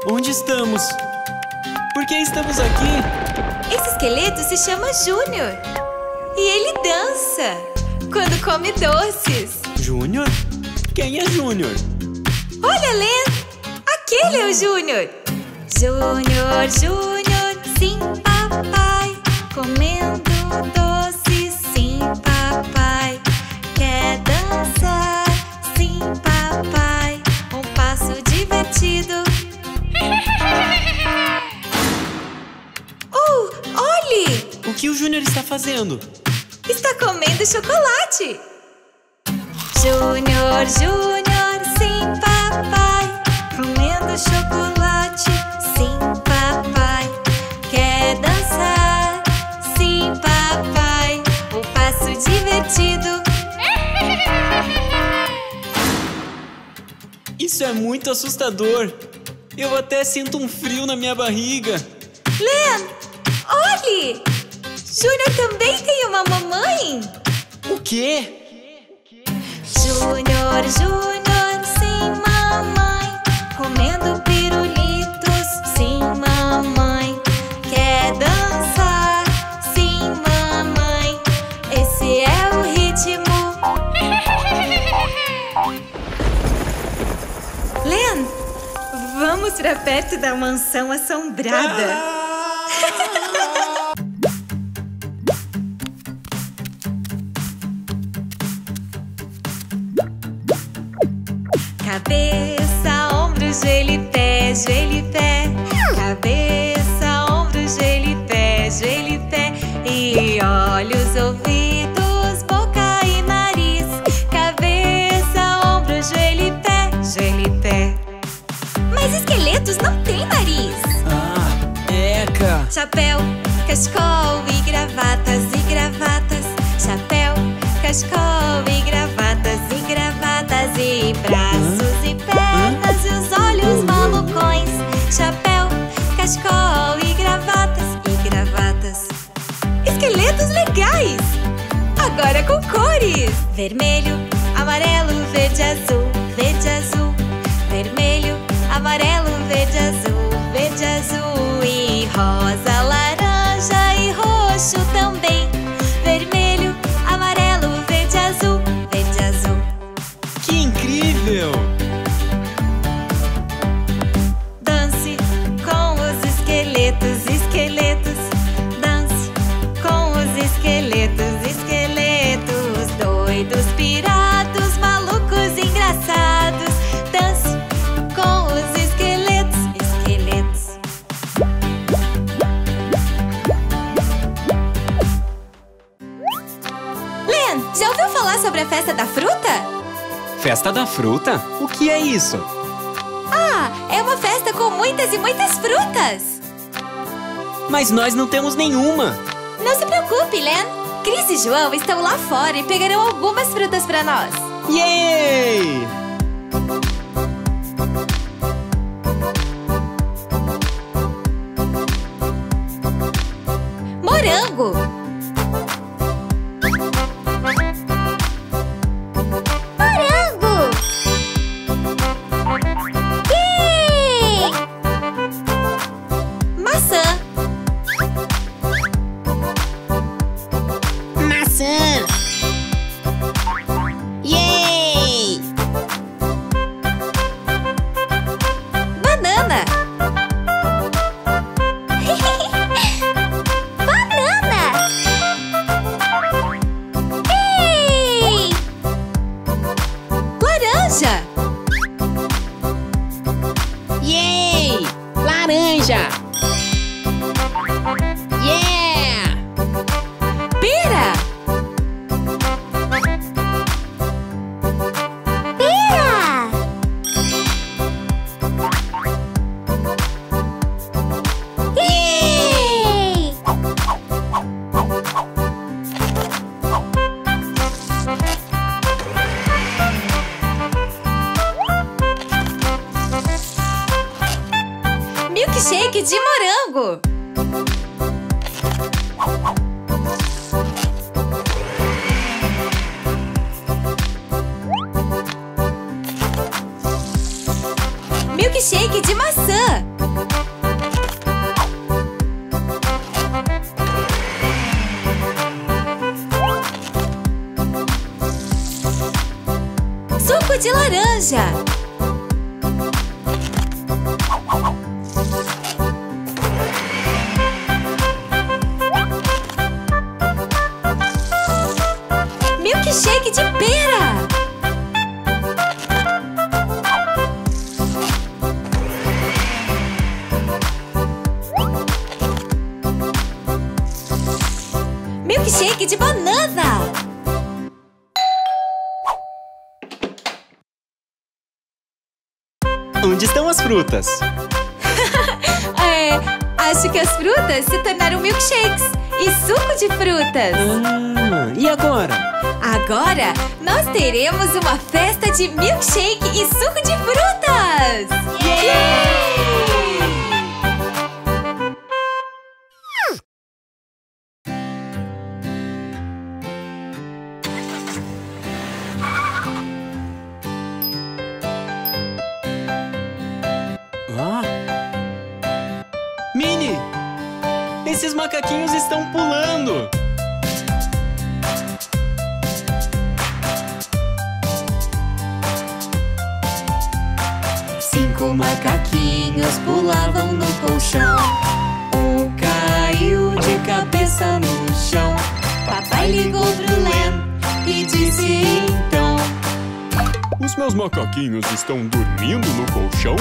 Onde estamos? Por que estamos aqui? Esse esqueleto se chama Júnior. E ele dança quando come doces. Júnior? Quem é Júnior? Olha, Len! Aquele é o Júnior. Júnior, Júnior, sim, papai. Comendo doces, sim, papai. Quer dançar? Sim, papai. Um passo divertido. Olhe! O que o Júnior está fazendo? Está comendo chocolate. Júnior, Júnior, sim, papai. Comendo chocolate, sim, papai. Quer dançar? Sim, papai. Um passo divertido. Isso é muito assustador. Eu até sinto um frio na minha barriga. Len, olhe! Júnior também tem uma mamãe. O quê? Júnior, Júnior, sim, mamãe. Comendo pirulitos, sim, mamãe. Quer dançar? Sim, mamãe. Esse é o ritmo. Len, vamos pra perto da mansão assombrada. Cabeça, ombro, joelho e pé, joelho e pé. Cabeça, ombro, joelho e pé, joelho e pé. E olhos, ouvidos, boca e nariz. Cabeça, ombro, joelho e pé, joelho e pé. Mas esqueletos não têm nariz. Ah, eca! Chapéu, cachecol e gravatas e gravatas. Chapéu, cachecol e gravatas e gravatas. E braços e pernas e os olhos malucões. Chapéu, cachecol e gravatas. Esqueletos legais! Agora com cores. Vermelho, amarelo, verde, azul. Verde, azul. Vermelho, amarelo, verde, azul. Verde, azul. E rosa, laranja e roxo também. Vermelho, amarelo, verde, azul. Verde, azul. Que incrível! Dance com os esqueletos, esqueletos. Dance com os esqueletos, esqueletos. Doidos, pirados, malucos, engraçados. Dance com os esqueletos, esqueletos. Len, já ouviu falar sobre a festa da fruta? Festa da fruta? O que é isso? Ah, é uma festa com muitas e muitas frutas. Mas nós não temos nenhuma. Não se preocupe, Len. Cris e João estão lá fora e pegarão algumas frutas para nós. Yay! Morango. Morango. Yay! Maçã. Maçã. Yay! Banana. Banana. Yay! Laranja. Yay! Laranja. Yeah! Pera. Pera. Yay! Milkshake de morango. Milkshake de maçã. Milkshake de pera! Milkshake de banana! Onde estão as frutas? Acho que as frutas se tornaram milkshakes e suco de frutas. E agora? Agora, nós teremos uma festa de milkshake e suco de frutas! Minnie! Esses macaquinhos estão pulando! Cinco macaquinhos pulavam no colchão. Um caiu de cabeça no chão. Papai ligou pro Len e disse então: Os meus macaquinhos estão dormindo no colchão?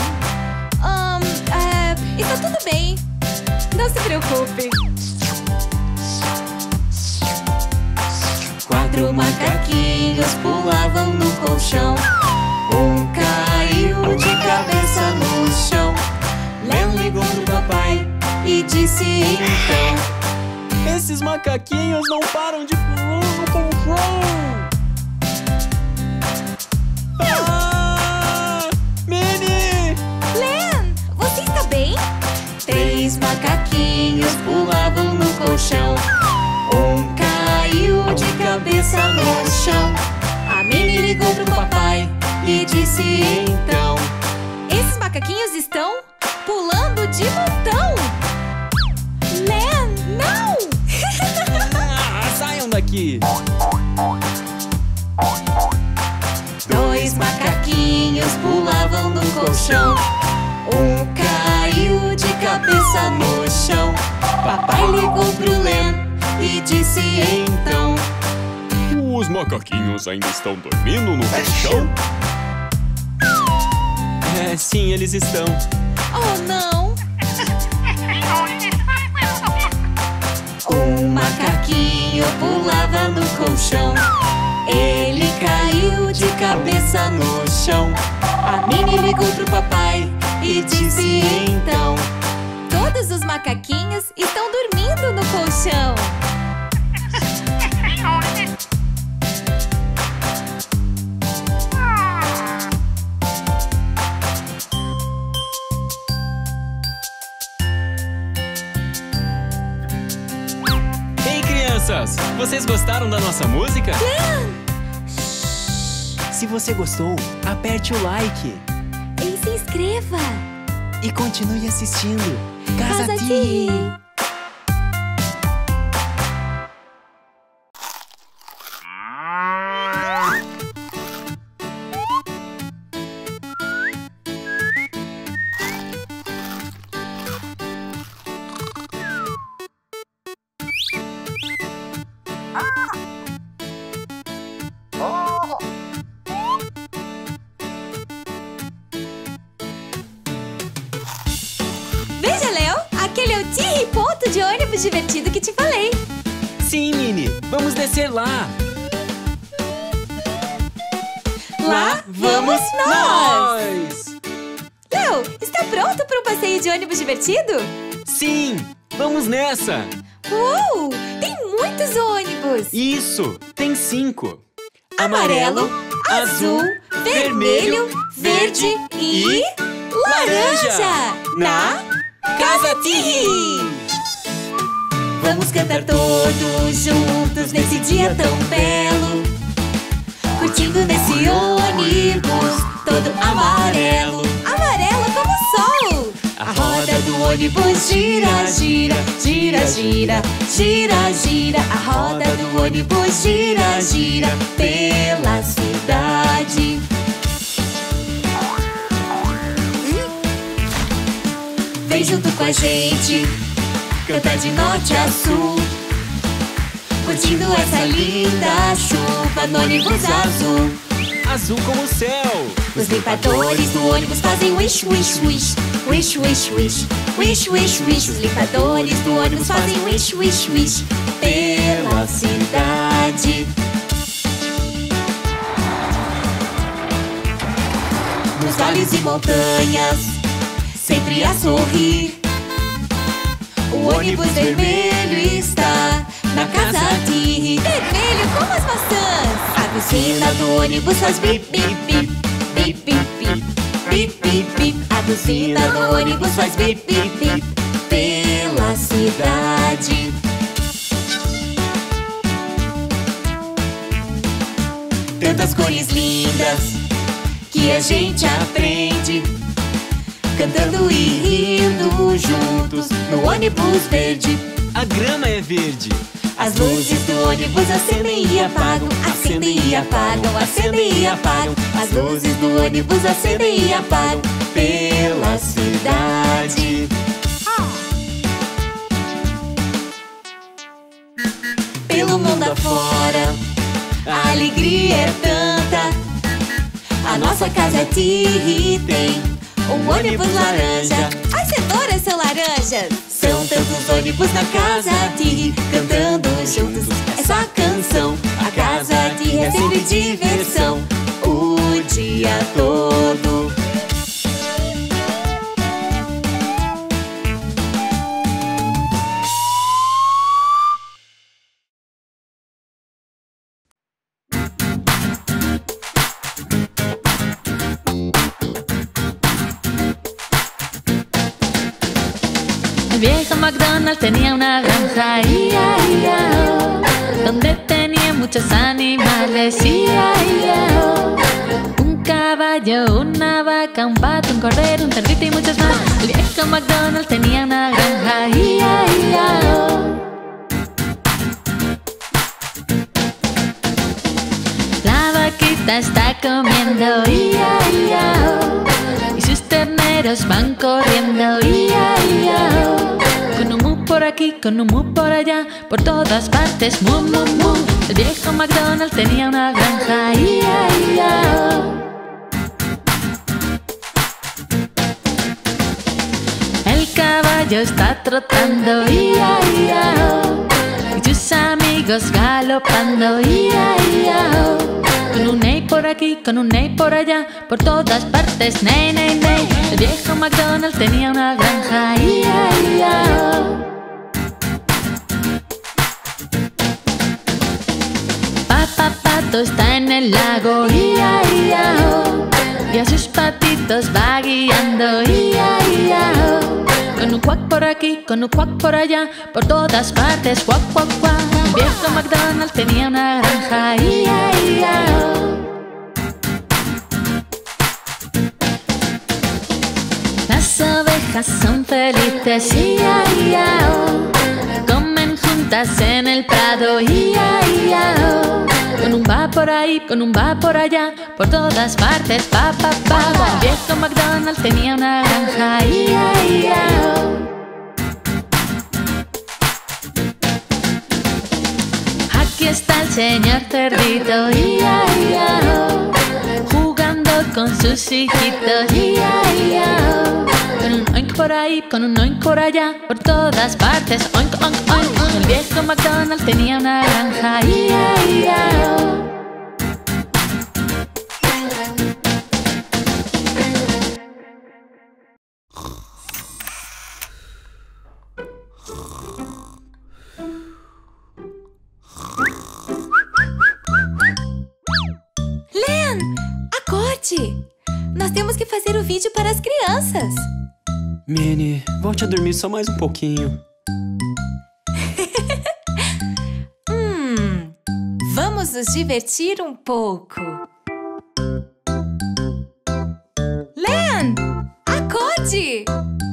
Está tudo bem. Não se preocupe. Quatro macaquinhos pulavam no colchão. Um caiu de cabeça no chão. Len ligou pro papai e disse então: Esses macaquinhos não param de pular no colchão! Minnie! Len, você está bem? Três macaquinhos pulavam no colchão. Um caiu de cabeça no chão. A Minnie ligou pro papai e disse então: Esses macaquinhos estão pulando de montão. Len, não! Saiam daqui! Dois macaquinhos pulavam no colchão. Um caiu de cabeça no chão. Papai ligou pro Len e disse então: Os macaquinhos ainda estão dormindo no colchão? Sim, eles estão. Oh, não! Um macaquinho pulava no colchão. Ele caiu de cabeça no chão. A Minnie ligou pro papai e disse então: Todos os macaquinhos estão dormindo no colchão. Ei, crianças! Vocês gostaram da nossa música? Se você gostou, aperte o like E se inscreva! e continue assistindo Casa T. T. Veja, Léo, aquele é o Tirri ponto de ônibus divertido que te falei. Sim, Minnie! Vamos descer lá! Lá vamos nós! nós! Léo, está pronto para um passeio de ônibus divertido? Sim! Vamos nessa! Uou! Tem muitos ônibus! Isso! Tem 5! Amarelo, azul, vermelho, verde e laranja! Na Casa Tirri! Vamos cantar todos juntos nesse dia tão belo, curtindo nesse ônibus todo amarelo. Amarelo como o sol! A roda do ônibus gira, gira, gira, gira, gira, gira. A roda do ônibus gira, gira pela cidade. Vem junto com a gente, canta de norte a sul, curtindo essa linda chuva no ônibus azul. Azul como o céu. Os limpadores do ônibus fazem wish, wish, wish. Wish, wish, wish. Wish, wish, wish. Os limpadores do ônibus fazem wish, wish, wish. Pela cidade. Nos vales e montanhas, sempre a sorrir. O ônibus vermelho está na casa de rir. Vermelho como as maçãs. A buzina do ônibus faz bip, bip, bip. Bip, bip, bip. Bip, bip, bip. A buzina do ônibus faz bip, bip, bip. Pela cidade. Tantas cores lindas que a gente aprende, cantando e rindo juntos no ônibus verde. A grama é verde. As luzes do ônibus acendem e apagam, acendem e apagam, acendem e apagam. As luzes do ônibus acendem e apagam pela cidade. Pelo mundo afora, a alegria é tanta. A nossa casa Tirri tem um ônibus laranja. As cenouras são laranjas. São tantos ônibus na casa Tirri, cantando juntos essa canção. A casa Tirri é sempre diversão o dia todo. El viejo McDonald tenía una granja, ia-ia-o, donde tenía muchos animales, ia-ia-o. Un caballo, una vaca, un pato, un cordero, un cerdito y muchos más. El viejo McDonald tenía una granja, ia-ia-o. La vaquita está comiendo, ia-ia-o, y sus terneros van corriendo, ia-ia-o. Con un mu por aquí, con un mu por allá, por todas partes, mu, mu, mu. El viejo McDonald tenía una granja, ia-ia-o. El caballo está trotando, ia-ia-o, y sus amigos galopando, ia-ia-o. Con un ney por aquí, con un ney por allá, por todas partes, ney, ney, ney. El viejo McDonald tenía una granja, ia-ia-o. Papá Pato está en el lago, ia-ia-o, y a sus patitos va guiando, ia-ia-o. Con un cuac por aquí, con un cuac por allá, por todas partes, cuac, cuac, cuac. El viejo McDonald tenía una granja, ia-ia-o. Las ovejas son felices, ia-ia-o, comen juntas en el prado, ia-ia-o. Con un va por ahí, con un va por allá, por todas partes, pa, pa, pa. El viejo McDonald tenía una granja, ia-ia-o. Aquí está el señor cerdito, ia-ia-o, jugando con sus hijitos, ia-ia-o. Con un oink por ahí, con un oink por allá, por todas partes, oink, oink, oink. El viejo McDonald tenía una granja, ia-ia-o. Len, acorde! Nós temos que fazer o vídeo para as crianças. Minnie, volte a dormir só mais um pouquinho. Vamos nos divertir um pouco. Len, acorde!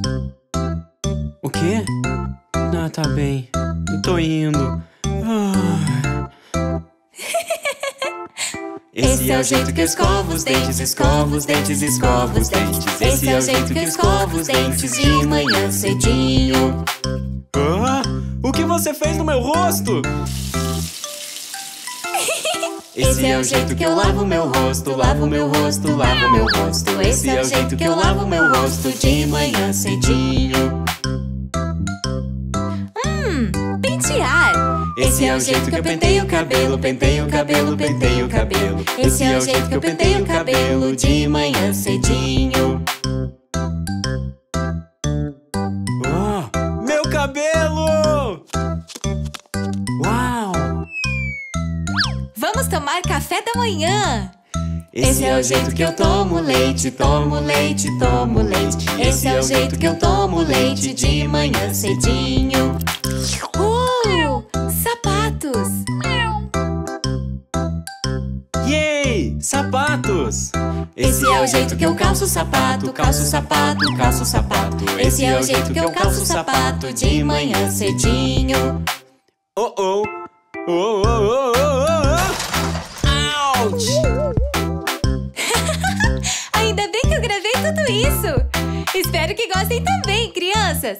O quê? Ah, tá bem. Eu tô indo. Esse é o jeito que eu escovo os dentes, escovo os dentes, escovo os dentes. Esse é o jeito que eu escovo os dentes de manhã cedinho. Ah, o que você fez no meu rosto? Esse é o jeito que eu lavo meu rosto, lavo meu rosto, lavo meu rosto. Esse é o jeito que eu lavo meu rosto de manhã cedinho. Pentear. Esse é o jeito que eu penteio o cabelo, penteio o cabelo, penteio o cabelo. Esse é o jeito que eu penteio o cabelo de manhã cedinho. Oh, meu cabelo! Uau! Vamos tomar café da manhã. Esse é o jeito que eu tomo leite, tomo leite, tomo leite. Esse é o jeito que eu tomo leite de manhã cedinho. Sapatos. Yay! Sapatos! Esse é o jeito que eu calço o sapato, calço o sapato, calço o sapato. Esse é o jeito que eu calço o sapato de manhã cedinho. Oh, oh! Oh, oh, oh, oh, oh! Ouch! Ainda bem que eu gravei tudo isso. Espero que gostem também, crianças.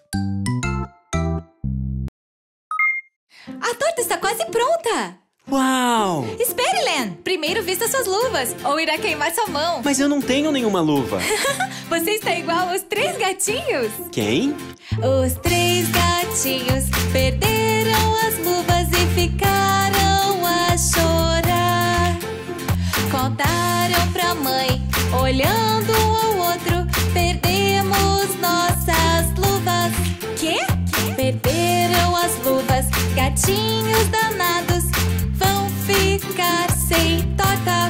A torta está quase pronta. Uau! Espere, Len. Primeiro vista suas luvas, ou irá queimar sua mão. Mas eu não tenho nenhuma luva. Você está igual aos 3 gatinhos. Quem? Os 3 gatinhos perderam as luvas e ficaram a chorar. Contaram pra mãe, olhando um ao outro, perdemos nossas luvas. Quê? Perderam as luvas, gatinhos danados, vão ficar sem torta.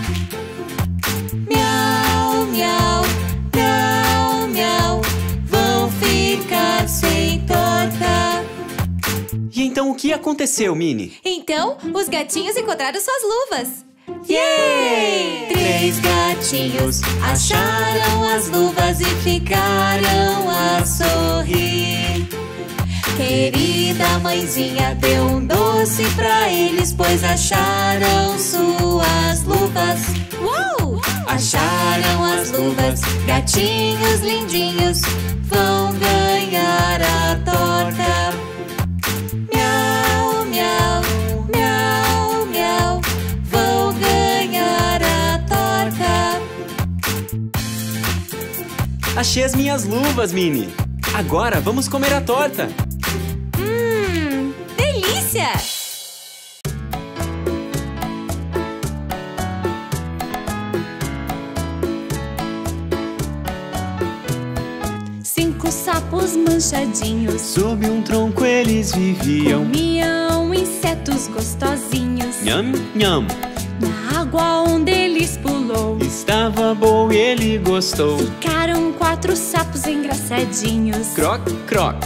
Miau, miau, miau, miau, vão ficar sem torta. E então o que aconteceu, Minnie? Então, os gatinhos encontraram suas luvas. Yay! 3 gatinhos acharam as luvas e ficaram a sorrir. Querida mãezinha deu um doce pra eles, pois acharam suas luvas. Uau! Acharam as luvas, gatinhos lindinhos, vão ganhar a torta. Miau, miau, miau, miau, vão ganhar a torta. Achei as minhas luvas, Minnie. Agora vamos comer a torta. Delícia! Cinco sapos manchadinhos Sob um tronco eles viviam. comiam insetos gostosinhos. Nham, nham. Na água um deles pulou, Estava bom e ele gostou. ficaram 4 sapos engraçadinhos. Croc, croc.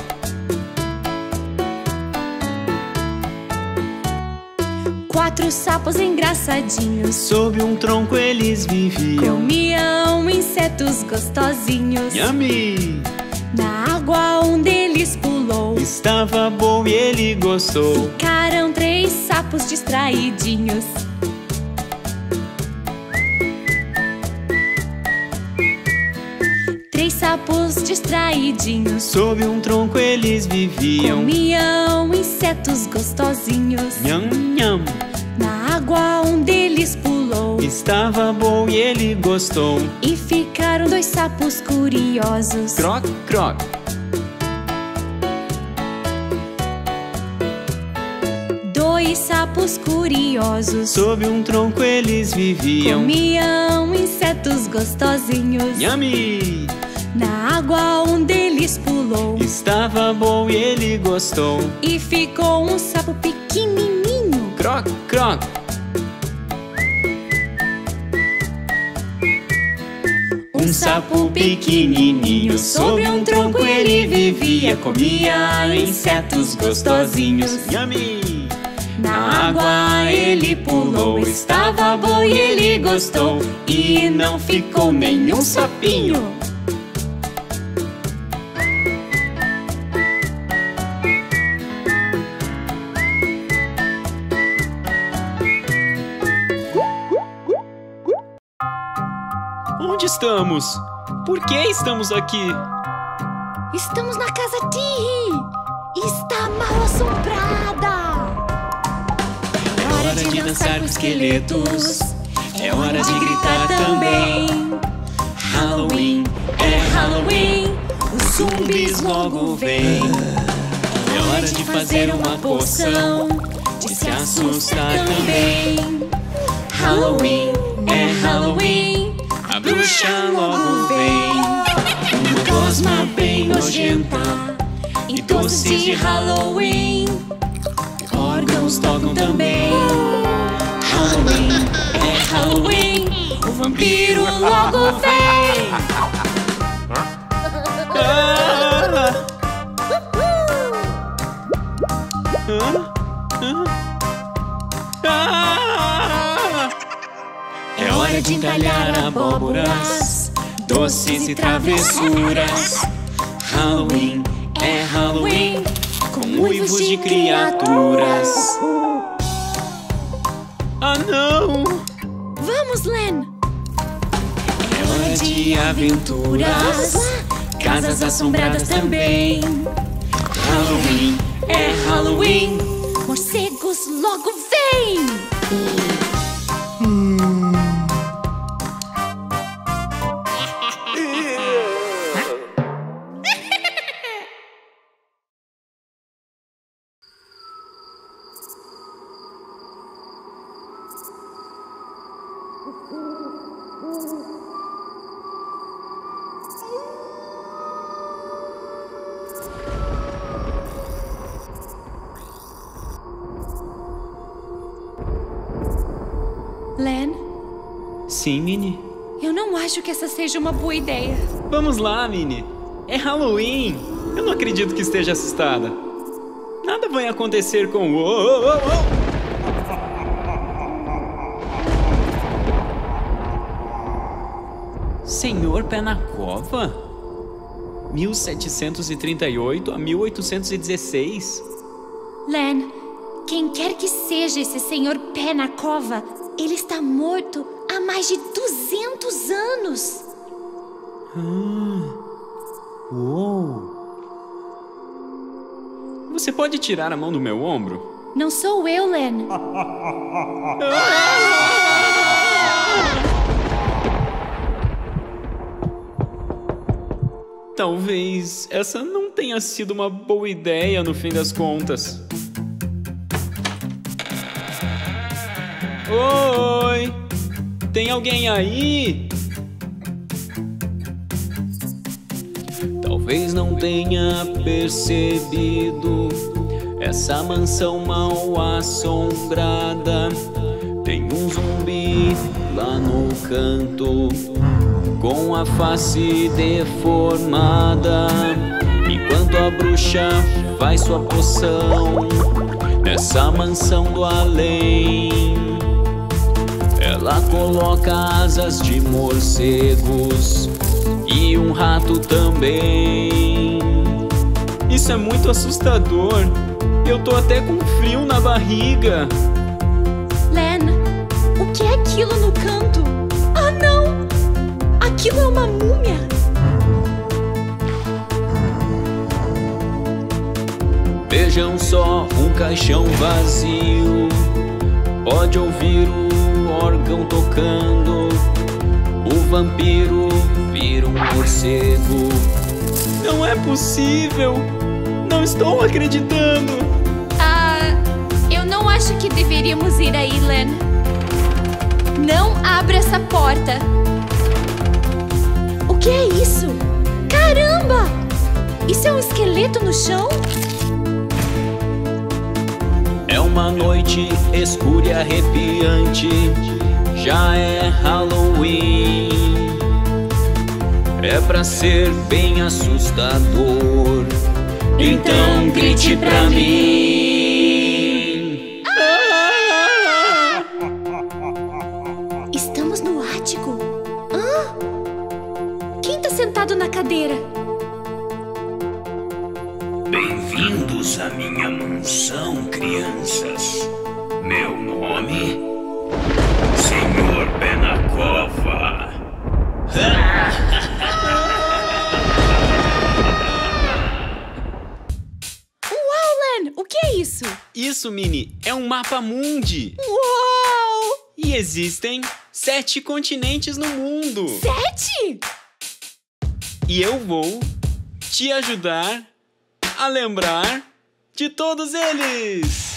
4 sapos engraçadinhos Sob um tronco eles viviam. comiam insetos gostosinhos. Yummy! Na água um deles pulou, Estava bom e ele gostou. ficaram 3 sapos distraidinhos. Três sapos distraidinhos Sob um tronco eles viviam. comiam insetos gostosinhos. Nham, nham. Na água um deles pulou, Estava bom e ele gostou. e ficaram 2 sapos curiosos. Croc, croc. 2 sapos curiosos Sob um tronco eles viviam. comiam insetos gostosinhos. Yummy! Na água um deles pulou, Estava bom e ele gostou. e ficou um sapo pequenininho. Croc, croc. Um sapo pequenininho sob um tronco ele vivia, comia insetos gostosinhos. Yummy! Na água ele pulou, estava bom e ele gostou. E não ficou nenhum sapinho. estamos? Por que estamos aqui? Estamos na casa Tihi. Está mal assombrada. É hora de dançar com esqueletos. É hora de gritar também. Halloween, é Halloween. Os zumbis logo vêm. É hora de fazer uma poção, de se assustar também. Halloween, é Halloween. A bruxa logo vem. Uma gosma bem nojenta e doces de Halloween. Órgãos tocam também. Halloween, é Halloween. O vampiro logo vem. É hora de entalhar abóboras, doces e travessuras. Halloween, é Halloween. Com uivos de criaturas. Ah, não! Vamos, Len. É hora de aventuras, casas assombradas também. Halloween, é Halloween. Morcegos logo vêm. Len, Sim, Minnie. eu não acho que essa seja uma boa ideia. Vamos lá, Minnie. É Halloween. Eu não acredito que esteja assustada. Nada vai acontecer com o... Senhor Pé na Cova? 1738 a 1816. Len, quem quer que seja esse senhor Pé na Cova, ele está morto há mais de 200 anos. Uou! Você pode tirar a mão do meu ombro? Não sou eu, Len. Talvez essa não tenha sido uma boa ideia no fim das contas. Oi! Tem alguém aí? Talvez não tenha percebido essa mansão mal assombrada. Tem um zumbi lá no canto, com a face deformada, enquanto a bruxa faz sua poção nessa mansão do além. Ela coloca asas de morcegos e um rato também. Isso é muito assustador. Eu tô até com frio na barriga. Len, o que é aquilo no canto? Ah, não! Aquilo é uma múmia! Vejam só, um caixão vazio. Pode ouvir o órgão tocando. O vampiro vira um morcego. Não é possível! Não estou acreditando! Eu não acho que deveríamos ir aí, Len. Não abra essa porta. O que é isso? Caramba! Isso é um esqueleto no chão? É uma noite escura e arrepiante. Já é Halloween. É pra ser bem assustador. Então grite pra mim. Estamos no ático. Quem tá sentado na cadeira? Bem-vindos à minha mansão, crianças. Meu nome? Senhor Pé na Cova. Uau, Len! O que é isso? Isso, Minnie, é um mapa mundi. Uau! E existem 7 continentes no mundo. 7? E eu vou te ajudar a lembrar de todos eles.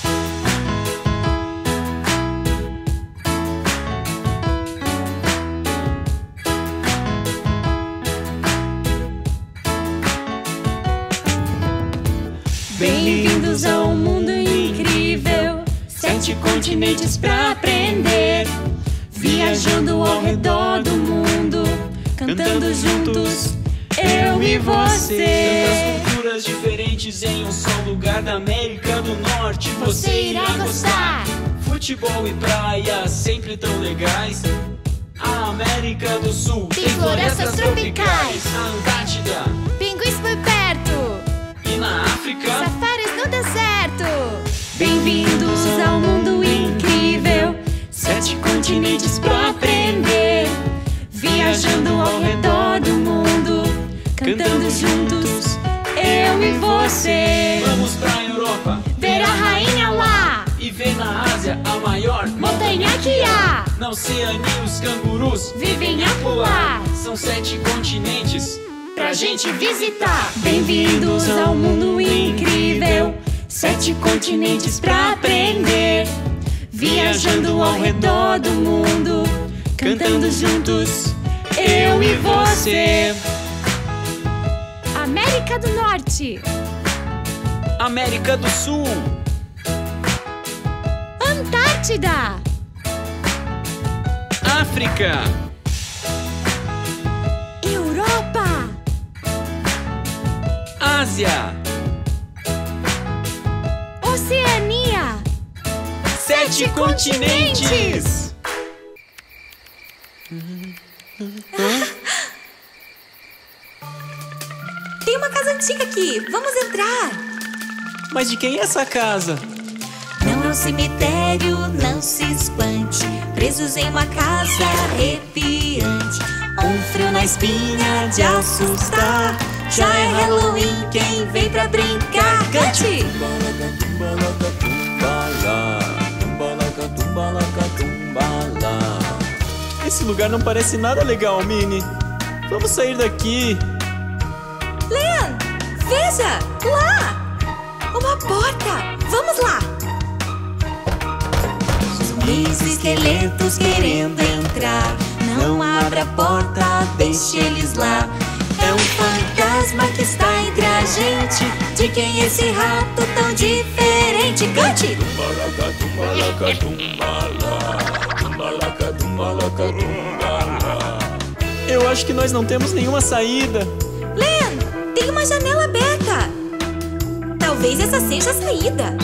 Bem-vindos ao mundo incrível, 7 continentes pra aprender, viajando ao redor do mundo, cantando juntos, eu e você. Tantas culturas diferentes em um só lugar da América do Norte. Você irá gostar. Futebol e praia sempre tão legais. A América do Sul Tem florestas tropicais. A Antártida Pinguins por perto. e na África. Safaris no deserto. Bem-vindos ao mundo incrível, 7 continentes pra aprender, viajando ao redor do mundo, cantando juntos, eu e você. Vamos pra Europa Ver a rainha lá. e ver na Ásia a maior Montanha que há. Na Oceania os cangurus Vivem a pular. São 7 continentes pra gente visitar. Bem-vindos ao mundo incrível, 7 continentes pra aprender, viajando ao redor do mundo, cantando juntos, eu e você. América do Norte. América do Sul, Antártida. África, Europa. Ásia, Oceania. 7 continentes. Tem uma casa antiga aqui. Vamos entrar. Mas de quem é essa casa? Não é um cemitério, não se espante. Presos em uma casa arrepiante. Um frio na espinha de assustar. Já é Halloween, quem vem pra brincar? Cante! Esse lugar não parece nada legal, Minnie. Vamos sair daqui. Leon, veja! Lá! Uma porta! Vamos lá! Zumbis e esqueletos querendo entrar. Não abra a porta, deixe eles lá. É um fantasma que está entre a gente. De quem é esse rato tão diferente? Cante! Eu acho que nós não temos nenhuma saída. Len, tem uma janela aberta. Talvez essa seja a saída.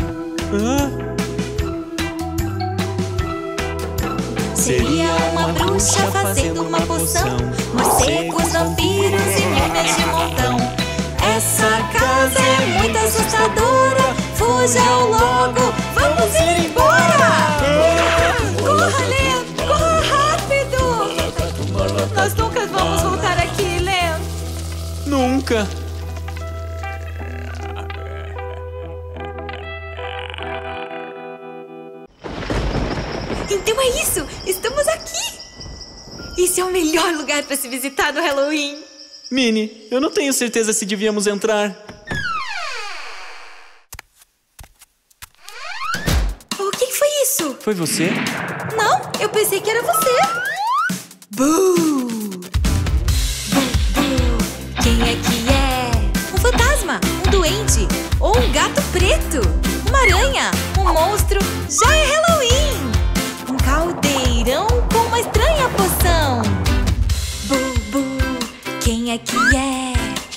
Seria uma bruxa fazendo uma poção. Morcegos, vampiros e múmias de montão. Essa casa é muito assustadora. Fujam logo, vamos ir embora. Corra, Len, corra rápido. Nós nunca vamos voltar aqui, Len. Nunca. Então é isso, estamos aqui. Esse é o melhor lugar para se visitar no Halloween. Minnie, eu não tenho certeza se devíamos entrar. O que foi isso? Foi você? Não, eu pensei que era você. Boo! Quem é que é? Um fantasma, um duende ou um gato preto? Uma aranha, um monstro? Já é Halloween! Um caldeirão com uma estranha poção. Boo! Quem é que é?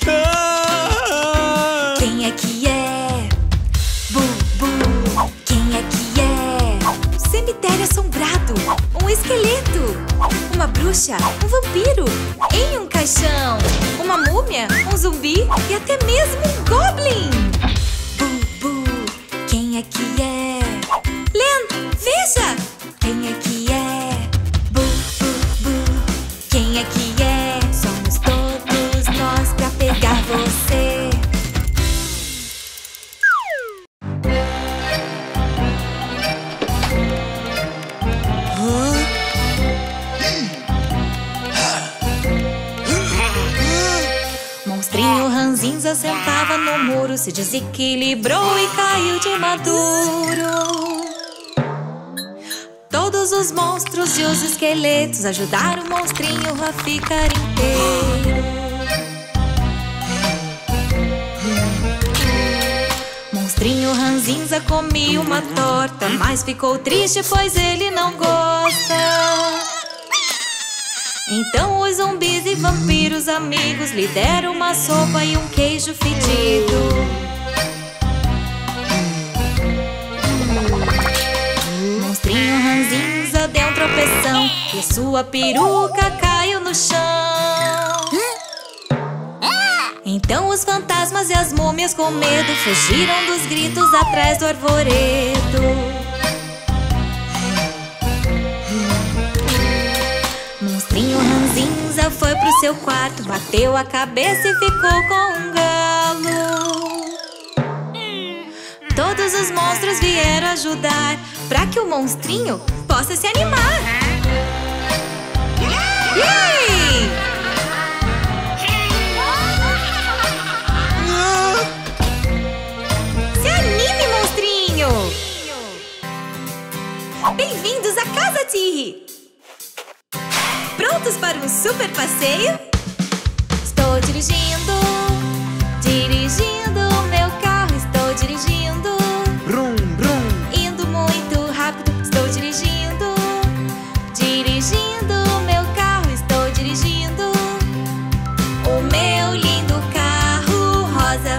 Quem é que é? Boo! Quem é que é? Um cemitério assombrado, um esqueleto, uma bruxa, um vampiro em um caixão, uma múmia, um zumbi e até mesmo um goblin. Boo! Quem é que é? Len, veja! Quem é que é? Boo! Quem é que sentava no muro, se desequilibrou e caiu de maduro. Todos os monstros e os esqueletos ajudaram o monstrinho a ficar inteiro. Monstrinho ranzinza comia uma torta, mas ficou triste pois ele não gosta. Então os zumbis e vampiros amigos lhe deram uma sopa e um queijo fedido. Monstrinho ranzinza deu um tropeção e sua peruca caiu no chão. Então os fantasmas e as múmias com medo fugiram dos gritos atrás do arvoredo. Monstrinho ranzinza foi pro seu quarto, bateu a cabeça e ficou com um galo. Todos os monstros vieram ajudar pra que o monstrinho possa se animar. Yay! Se anime, monstrinho! Bem-vindos à casa, Tirri! Prontos para um super passeio? Estou dirigindo meu carro, estou dirigindo. Brum, brum. Indo muito rápido, estou dirigindo meu carro, estou dirigindo. O meu lindo carro rosa.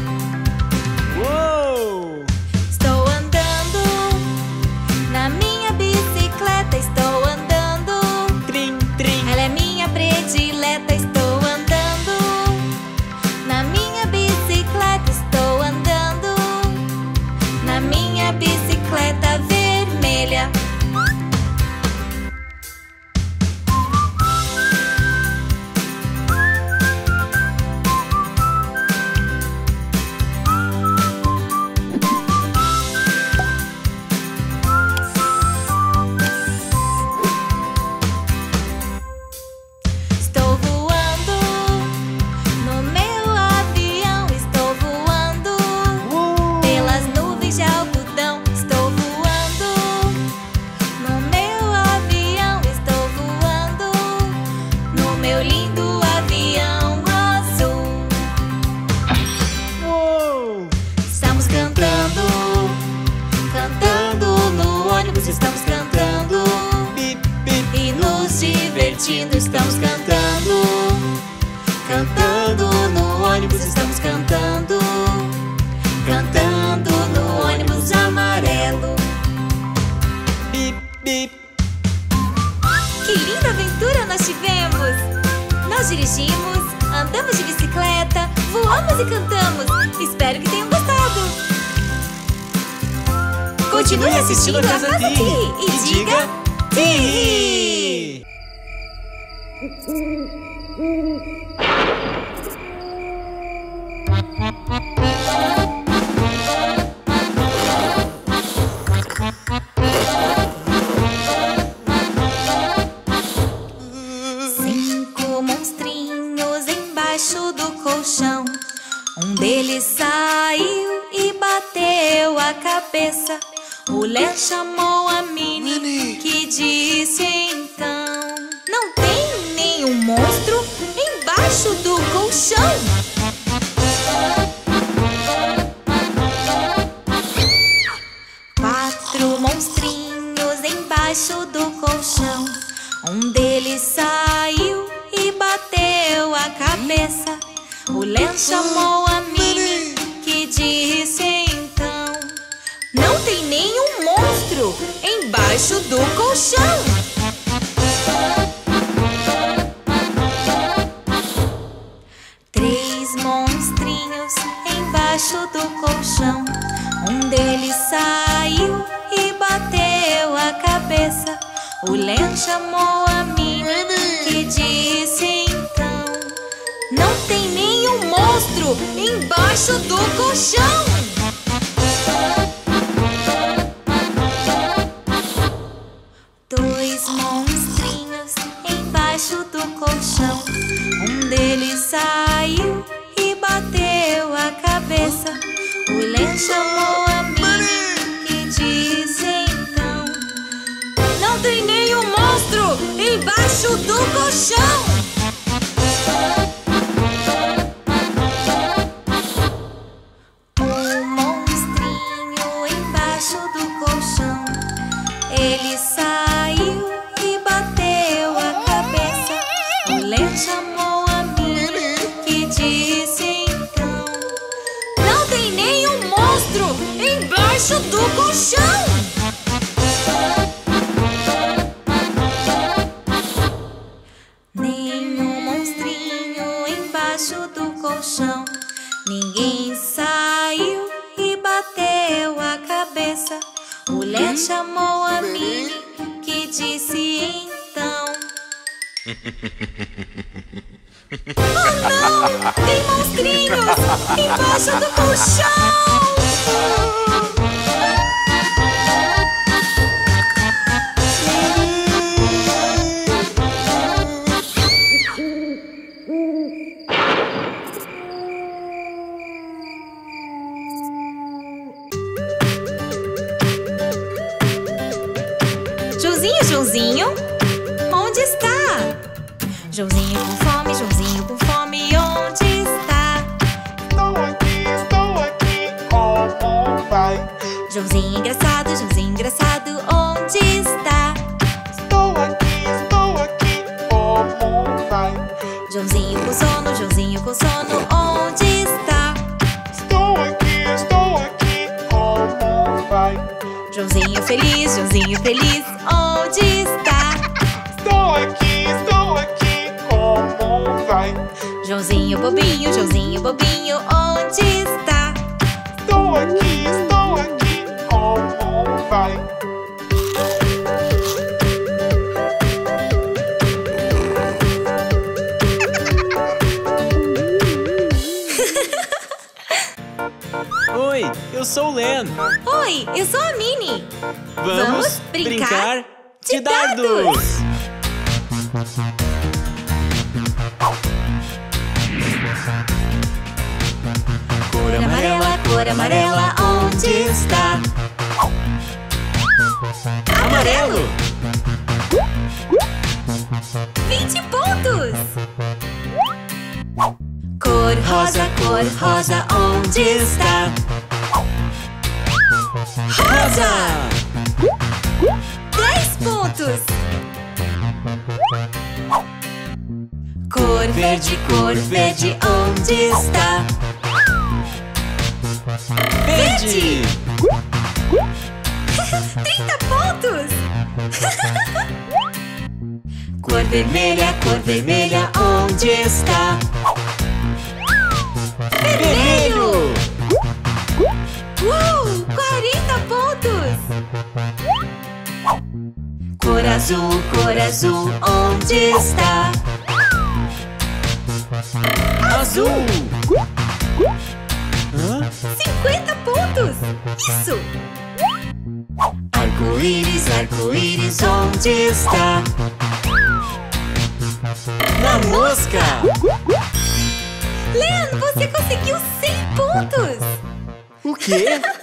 Uou! Estou andando na minha bicicleta, estou andando. Trim, trim. Ela é minha predileta, estou andando na minha bicicleta, estou andando na minha bicicleta vermelha. Estou voando no meu avião, estou voando pelas nuvens de algodão. Estou voando no meu avião, estou voando no meu lindo avião azul. Uou! Estamos cantando no ônibus, estamos cantando Bip, bip. e nos divertindo. Estamos cantando no ônibus, estamos cantando no ônibus amarelo. Bip, bip. Que linda aventura nós tivemos! Nós dirigimos, andamos de bicicleta, voamos e cantamos. Espero que tenham gostado. Continue assistindo a Casa Tirri e diga Tirri! Cinco monstrinhos embaixo do colchão. Um deles saiu e bateu a cabeça. O Len chamou a Minnie, que disse então: não tem nenhum monstro embaixo do colchão. Quatro monstrinhos embaixo do colchão. Um deles saiu e bateu a cabeça. O Len chamou a Minnie, que disse então: não tem nenhum monstro embaixo do colchão. Três monstrinhos embaixo do colchão. Um deles saiu e bateu a cabeça. O Len chamou a Minnie, que disse então: não tem nenhum monstro embaixo do colchão. Dois monstrinhos embaixo do colchão. Um deles saiu e bateu embaixo do colchão. Nenhum monstrinho embaixo do colchão. Ninguém saiu e bateu a cabeça. O Len chamou a Minnie, que disse então: oh não! Tem monstrinhos embaixo do colchão! Joãozinho, Joãozinho, onde está? Joãozinho com fome, onde está? Estou aqui, como vai? Joãozinho engraçado, onde está? Estou aqui, como vai? Joãozinho com sono, onde está? Estou aqui, como vai? Joãozinho feliz, onde está? Estou aqui, como vai? Joãozinho bobinho, onde está? Estou aqui, como vai? Oi, eu sou o Len. Oi, eu sou a Minnie. Vamos brincar de dardos. Cor amarela, onde está? Amarelo. 20 pontos. Cor rosa, onde está? Rosa. 10 pontos. Cor verde, onde está? Verde. 30 pontos. Cor vermelha, onde está? Vermelho. 40 pontos. Cor azul, onde está? Azul. 50 pontos. Isso. Arco-íris, onde está? Na mosca. Len, você conseguiu 100 pontos. O quê?